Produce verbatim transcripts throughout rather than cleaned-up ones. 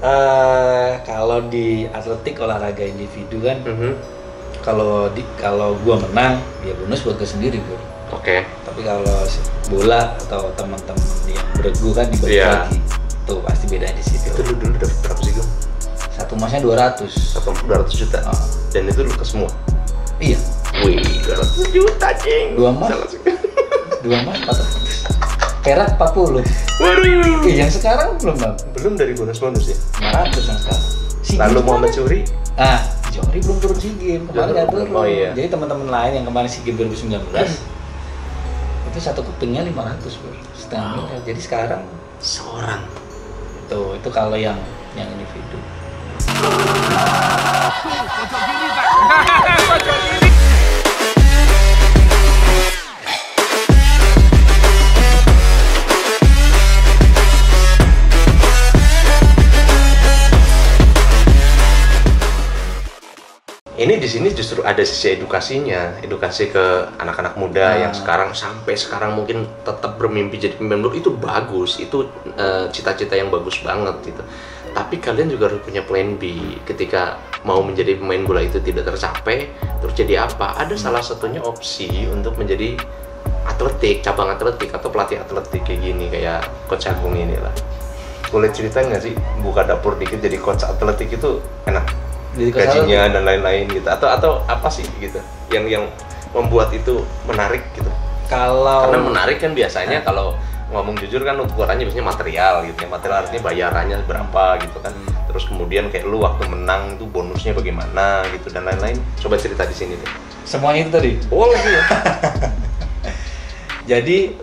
Uh, kalau di atletik olahraga individu kan, mm-hmm. kalau di kalau gua menang, ya bonus buat gue sendiri bro. Oke. Okay. Tapi kalau bola atau teman-teman yang beregu kan dibagi yeah. lagi, tuh pasti beda di situ. Itu lu dulu dapat berapa sih Gum? Satu emasnya dua ratus. Satu dua ratus juta. Oh. Dan itu lu ke semua. Iya. Wih, dua ratus juta cing. Dua emas. Dua emas empat ratus. Perak empat puluh. Waduh. Eh, yang sekarang belum bang? Belum dari bonus-bonus ya? lima ratus yang sekarang. Si lalu Muhammad Zohri? Ah, Zohri belum turun SEA Games, kemarin nggak turun. Oh, iya. Jadi teman-teman lain yang kemarin SEA Games dua ribu sembilan belas itu satu kepingnya lima ratus bro, setengah wow. miliar. Jadi sekarang seorang. Tuh, itu kalau yang yang individu. Ini di sini justru ada sisi edukasinya, edukasi ke anak-anak muda nah. yang sekarang sampai sekarang mungkin tetap bermimpi jadi pemain bola. Itu bagus, itu uh, cita-cita yang bagus banget gitu. Tapi kalian juga harus punya plan B ketika mau menjadi pemain bola itu tidak tercapai, terus jadi apa? Ada salah satunya opsi untuk menjadi atletik, cabang atletik atau pelatih atletik kayak gini, kayak Coach Agung ini lah. Boleh ceritain nggak sih buka dapur dikit jadi coach atletik itu enak? Gajinya dan lain-lain gitu, atau atau apa sih gitu yang yang membuat itu menarik gitu? Kalau karena menarik kan biasanya nah. kalau ngomong jujur kan ukurannya biasanya material gitu ya, material artinya bayarannya berapa gitu kan, terus kemudian kayak lu waktu menang itu bonusnya bagaimana gitu dan lain-lain. Coba cerita di sini deh. Semuanya itu tadi. Oh iya. Jadi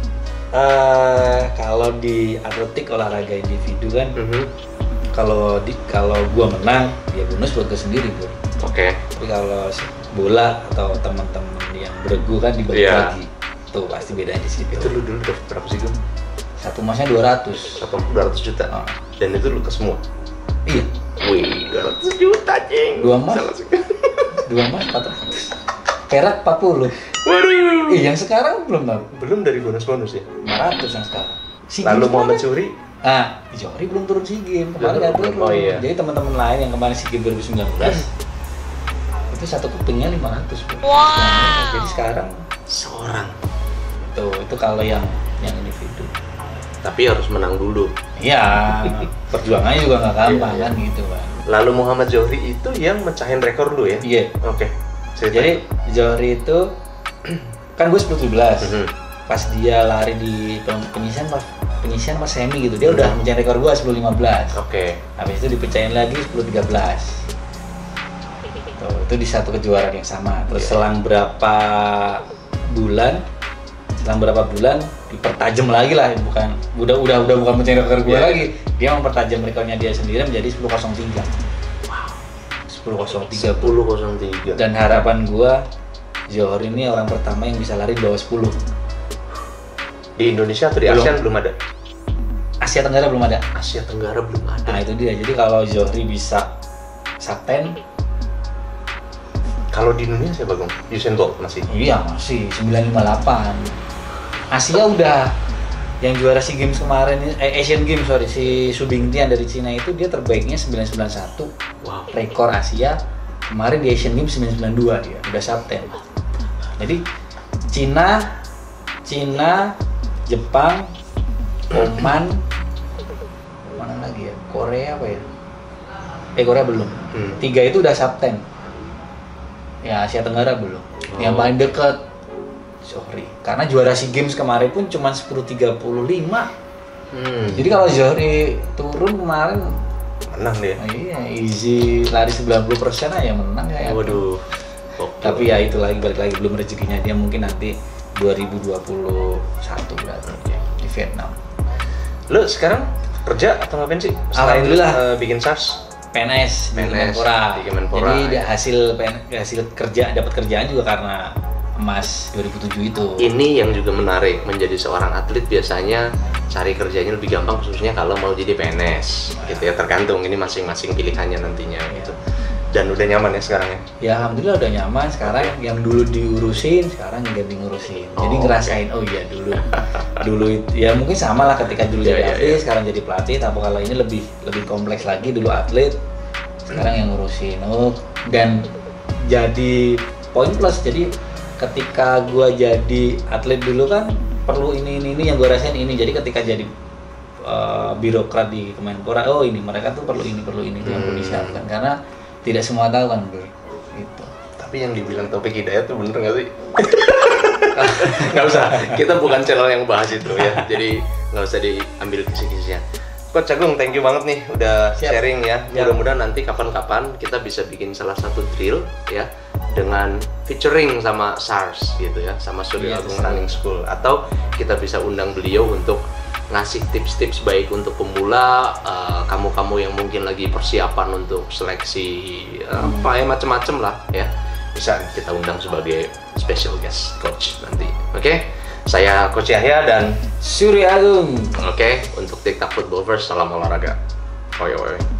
uh, kalau di atletik olahraga individu kan. Mm-hmm. Kalau di kalau gua menang ya bonus buat gue sendiri bro. Oke. Okay. Tapi kalau bola atau teman-teman yang beregu kan dibagi yeah. lagi, tuh pasti beda di situ. Itu lu dulu dapat berapa sih Gum? Satu emasnya dua ratus. Satu dua ratus juta. Oh. Dan itu lu ke semua. Iya. Wih, dua ratus juta cing. Dua emas. Dua emas empat ratus. Perak empat puluh. Waduh. Eh, yang sekarang belum bang? Belum dari bonus-bonus ya? lima ratus yang sekarang. Si lalu Muhammad Zohri? Ah, Zohri belum turun SEA Games, kemarin nggak turun. Oh, iya. Jadi teman-teman lain yang kemarin SEA Games dua ribu sembilan belas itu satu kepingnya lima ratus bro. Wow. Nah, jadi sekarang seorang. Tuh, itu kalau yang yang individu. Tapi harus menang dulu. Iya, perjuangannya juga nggak gampang iya, kan iya. gitu kan. Lalu Muhammad Zohri itu yang mecahin rekor lu ya? Iya. Oke. Okay. Jadi Zohri itu kan gue sepuluh tujuh belas. Mm-hmm. Pas dia lari di penyisian pas penyisian pas semi gitu, dia udah mencapai rekor gua sepuluh lima belas. Oke. Okay. Habis itu dipecahin lagi sepuluh tiga belas. Tuh, itu di satu kejuaraan yang sama. Terus yeah. selang berapa bulan, selang berapa bulan dipertajam lagi lah, bukan udah udah udah bukan mencapai rekor gua yeah. lagi. Dia mempertajam rekornya dia sendiri menjadi sepuluh nol tiga. Wow. sepuluh nol tiga. sepuluh nol tiga. Dan harapan gua Zohri ini orang pertama yang bisa lari di bawah sepuluh. Di Indonesia atau di belum. ASEAN belum ada? Asia Tenggara belum ada. Asia Tenggara belum ada. Nah itu dia. Jadi kalau Zohri bisa Sapten. Kalau di Indonesia siapa Bang? Usain Bolt masih? Iya masih sembilan lima delapan. Asia udah yang juara SEA Games kemarin, eh, Asian Games sorry, si Su Bingtian dari Cina itu dia terbaiknya sembilan sembilan satu. Wow. Rekor Asia kemarin di Asian Games sembilan sembilan dua dia udah Sapten. Jadi Cina, Cina Jepang, Oman, mana lagi ya? Korea apa ya? Eh Korea belum. Hmm. Tiga itu udah Sapten. Ya Asia Tenggara belum. Oh. Yang paling dekat Zohri. Karena juara SEA Games kemarin pun cuma sepuluh tiga puluh lima. Hmm. Jadi kalau Zohri turun kemarin menang dia. Oh, iya, easy lari sembilan puluh persen aja menang ya. Waduh. Okay. Tapi ya itu lagi balik lagi belum rezekinya dia mungkin nanti dua ribu dua puluh satu berarti ya, di Vietnam. Lu sekarang kerja atau ngapain sih? Alhamdulillah uh, bikin S A S, P N S, P N S di Kemenpora. Jadi hasil P N, hasil kerja dapat kerjaan juga karena emas dua ribu tujuh itu. Ini yang juga menarik, menjadi seorang atlet biasanya cari kerjanya lebih gampang khususnya kalau mau jadi P N S. Nah, gitu ya, tergantung ini masing-masing pilihannya nantinya ya. Gitu. Dan udah nyaman ya sekarang ya? Ya alhamdulillah udah nyaman. Sekarang okay. yang dulu diurusin, sekarang ganti ngurusin. Oh, jadi ngerasain, okay. oh iya dulu, dulu itu, ya mungkin sama lah ketika dulu yeah, jadi yeah, atlet, yeah. sekarang jadi pelatih. Tapi kalau ini lebih lebih kompleks lagi. Dulu atlet, sekarang yang ngurusin. Oh, dan jadi poin plus. Jadi ketika gua jadi atlet dulu kan perlu ini ini ini yang gua rasain ini. Jadi ketika jadi uh, birokrat di Kemenpora, oh ini mereka tuh perlu ini perlu ini hmm. yang perlu disiapkan karena tidak semua tahu kan bro, gitu. Tapi yang dibilang Taufik Hidayat tuh bener nggak sih? Nggak usah, kita bukan channel yang bahas itu ya, jadi nggak usah diambil kisi-kisinya. Coach Agung, thank you banget nih udah Siap. sharing ya. Mudah-mudahan nanti kapan-kapan kita bisa bikin salah satu drill ya dengan featuring sama SARS gitu ya, sama Suryo iya, Agung Running School, atau kita bisa undang beliau untuk ngasih tips-tips baik untuk pemula, uh, kamu-kamu yang mungkin lagi persiapan untuk seleksi uh, hmm. apa ya macem-macem lah ya, bisa kita undang sebagai special guest coach nanti. Oke, okay? Saya Coach Yahya dan Suryo Agung. Oke, okay? Untuk TikTok Footballers, salam olahraga. Oi oi.